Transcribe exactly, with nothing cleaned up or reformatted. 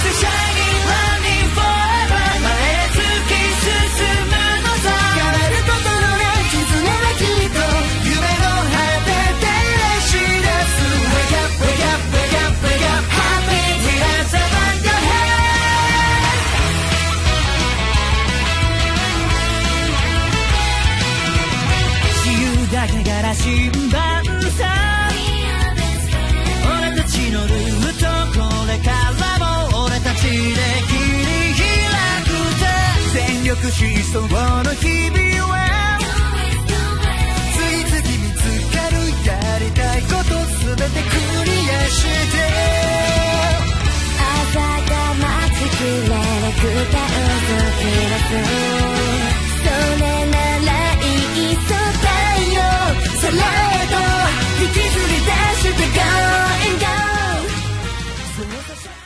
だから新版さ俺たちのルームとこれからも俺たちで切り開くぜ全力疾走の日々は次々見つかるやりたいことすべてクリアして朝が待ちきれなくて嘘つき出すそれならいいそうださらえと引きずり出して Go and Go